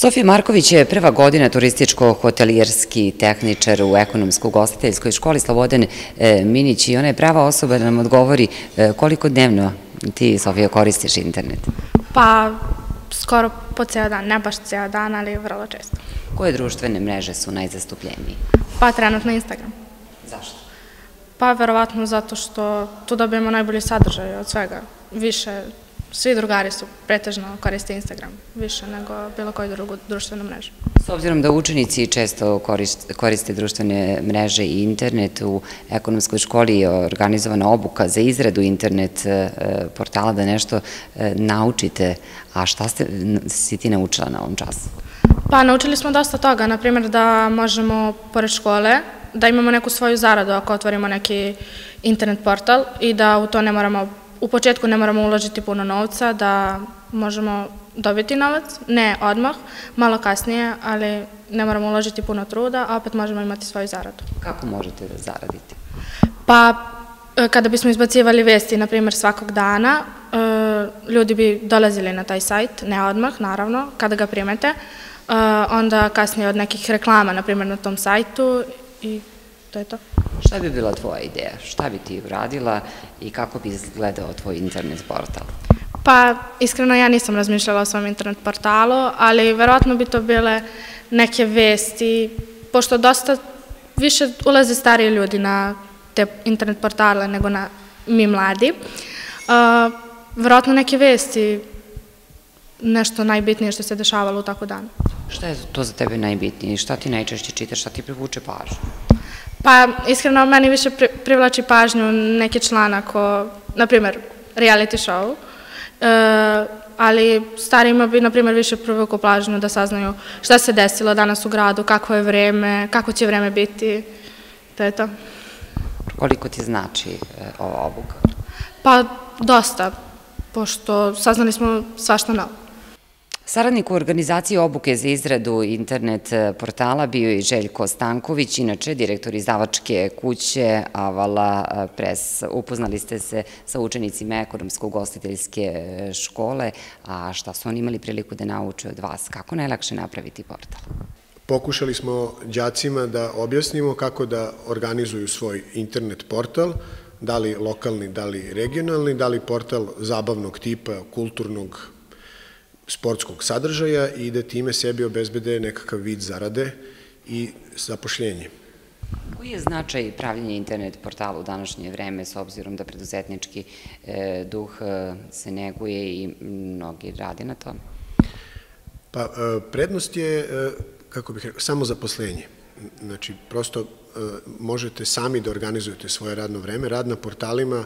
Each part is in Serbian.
Sofija Marković je prva godina turističko-hotelijerski tehničar u ekonomsko-ugostiteljskoj školi Slobodan Minić i ona je prava osoba da nam odgovori koliko dnevno ti, Sofija, koristiš internet? Pa, skoro po ceo dan, ne baš ceo dan, ali vrlo često. Koje društvene mreže su najzastupljenije? Pa, trenutno Instagram. Zašto? Pa, verovatno zato što tu dobijemo najbolji sadržaj od svega. Više, svi drugari su pretežno koriste Instagram, više nego bilo koju drugu društvenu mrežu. S obzirom da učenici često koriste društvene mreže i internet, u ekonomskoj školi je organizovana obuka za izradu internet portala da nešto naučite. A šta si ti naučila na ovom času? Pa, naučili smo dosta toga, na primjer da možemo, pored škole, da imamo neku svoju zaradu ako otvorimo neki internet portal i da u to ne moramo, u početku ne moramo uložiti puno novca, da možemo dobiti novac, ne odmah, malo kasnije, ali ne moramo uložiti puno truda, a opet možemo imati svoju zaradu. Kako možete da zaradite? Pa, kada bismo izbacivali vesti, na primjer, svakog dana, ljudi bi dolazili na taj sajt, ne odmah, naravno, kada ga primete, onda kasnije od nekih reklama, na primjer, na tom sajtu i to je to. Šta bi bila tvoja ideja? Šta bi ti uradila i kako bi izgledao tvoj internet portal? Pa, iskreno, ja nisam razmišljala o svom internet portalu, ali verovatno bi to bile neke vesti, pošto dosta više ulaze stariji ljudi na te internet portale nego na mi mladi. Verovatno neke vesti, nešto najbitnije što se dešavalo u tako danu. Šta je to za tebe najbitnije? Šta ti najčešće čitaš? Šta ti privuče pažnju? Pa, iskreno, meni više privlači pažnju neki članak o, na primjer, reality show, ali starijima bi, na primjer, više privuklo pažnju da saznaju šta se desilo danas u gradu, kako je vreme, kako će vreme biti, to je to. Koliko ti znači ova obuka? Pa, dosta, pošto saznali smo svašta novo. Saradnik u organizaciji obuke za izradu internet portala bio je Željko Stanković, inače direktor izdavačke kuće Avala Press. Upoznali ste se sa učenicima ekonomsko-ugostiteljske škole, a šta su oni imali priliku da nauče od vas? Kako najlakše napraviti portal? Pokušali smo đacima da objasnimo kako da organizuju svoj internet portal, da li lokalni, da li regionalni, da li portal zabavnog tipa, kulturnog, sportskog sadržaja i da time sebi obezbede nekakav vid zarade i zapošljenje. Koji je značaj pravljenja internet portala u današnje vreme s obzirom da preduzetnički duh se neguje i mnogi radi na tome? Pa, prednost je, kako bih rekao, samo zaposlenje. Znači, prosto možete sami da organizujete svoje radno vreme. Rad na portalima,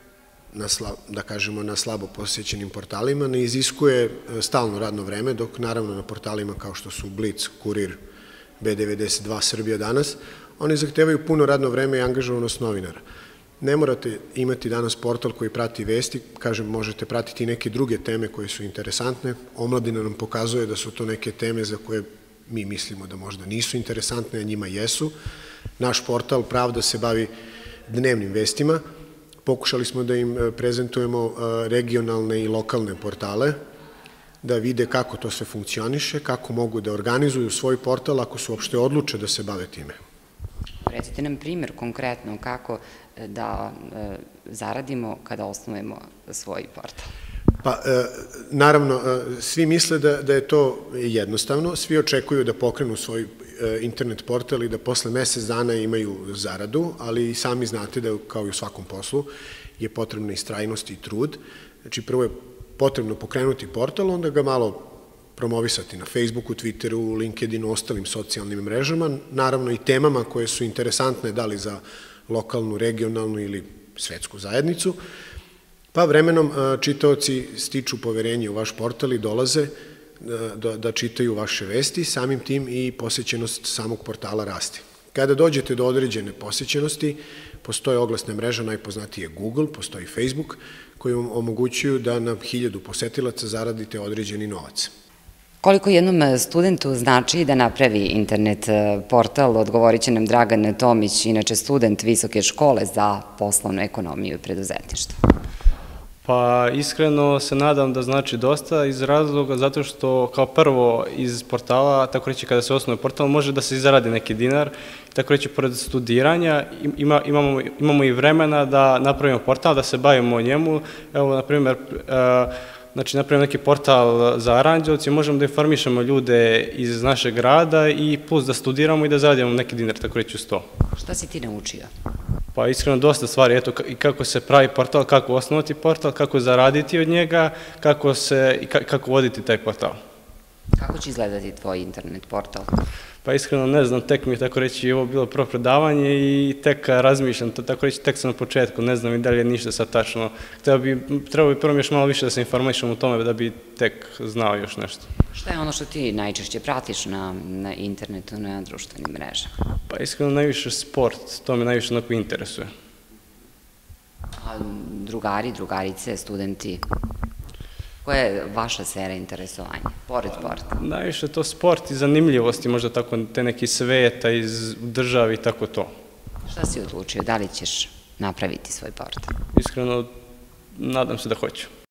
da kažemo na slabo posjećenim portalima, ne iziskuje stalno radno vreme, dok naravno na portalima kao što su Blic, Kurir, B92, Srbija danas, oni zahtevaju puno radno vreme i angažovanost novinara. Ne morate imati danas portal koji prati vesti, kažem, možete pratiti i neke druge teme koje su interesantne. Omladina nam pokazuje da su to neke teme za koje mi mislimo da možda nisu interesantne, a njima jesu. Naš portal Pravda se bavi dnevnim vestima. Pokušali smo da im prezentujemo regionalne i lokalne portale, da vide kako to sve funkcioniše, kako mogu da organizuju svoj portal ako su uopšte odluče da se bave time. Recite nam primjer konkretno kako da zaradimo kada osnujemo svoj portal. Pa, naravno, svi misle da je to jednostavno, svi očekuju da pokrenu svoj internet portal i da posle mesec dana imaju zaradu, ali i sami znate da, kao i u svakom poslu, je potrebna istrajnost i trud. Znači, prvo je potrebno pokrenuti portal, onda ga malo promovisati na Facebooku, Twitteru, LinkedInu, ostalim socijalnim mrežama, naravno i temama koje su interesantne, da li za lokalnu, regionalnu ili svetsku zajednicu, pa vremenom čitaoci stiču poverenje u vaš portal i dolaze da čitaju vaše vesti, samim tim i posjećenost samog portala raste. Kada dođete do određene posjećenosti, postoje oglasne mreže, najpoznatije Google, postoji Facebook, koji vam omogućuju da na 1000 posetilaca zaradite određeni novac. Koliko jednom studentu znači da napravi internet portal, odgovorit će nam Dragan Tomić, inače student Visoke škole za poslovnu ekonomiju i preduzetništvo. Pa iskreno se nadam da znači dosta iz razloga zato što kao prvo iz portala, tako reći kada se osnuje portal, može da se zaradi neki dinar, tako reći pored studiranja imamo i vremena da napravimo portal, da se bavimo njemu. Evo, na primjer, znači napravimo neki portal za Aranđelovci, možemo da informišemo ljude iz našeg grada i plus da studiramo i da zaradimo neki dinar, tako reći uz to. Šta si ti naučio? Pa iskreno dosta stvari, eto i kako se pravi portal, kako osnovati portal, kako zaraditi od njega, kako voditi taj portal. Kako će izgledati tvoj internet portal? Pa iskreno ne znam, tek mi je tako reći ovo bilo prvo predavanje i tek razmišljam, tako reći tek sam na početku, ne znam i da li je ništa sad tačno. Trebalo bi prvo još malo više da se informišem o tome da bi tek znao još nešto. Šta je ono što ti najčešće pratiš na internetu, na društvenim mrežama? Pa iskreno najviše sport, to me najviše onako interesuje. A drugari, drugarice, studenti? Koja je vaša sfera interesovanja, pored sporta? Najviše to sport i zanimljivosti, možda tako te neki sveta iz državi i tako to. Šta si odlučio, da li ćeš napraviti svoj portal? Iskreno, nadam se da hoću.